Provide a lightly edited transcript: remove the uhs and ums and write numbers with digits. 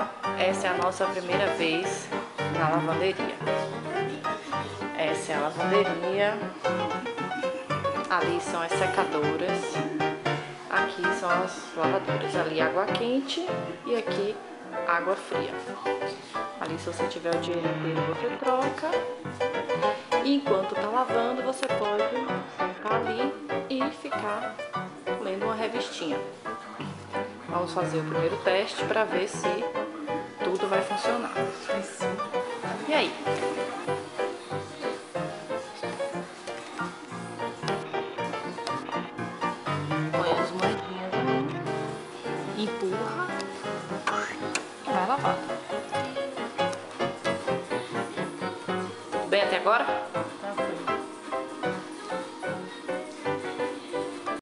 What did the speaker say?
galera, essa é a nossa primeira vez na lavanderia. Essa é a lavanderia. Ali são as secadoras. Aqui são as lavadoras. Ali água quente e aqui água fria. Ali, se você tiver o dinheiro inteiro, você troca. E enquanto tá lavando, você pode sentar ali e ficar lendo uma revistinha. Vamos fazer o primeiro teste para ver se tudo vai funcionar. E aí? Põe as moedinhas ali, empurra e vai lavar. Tudo bem até agora?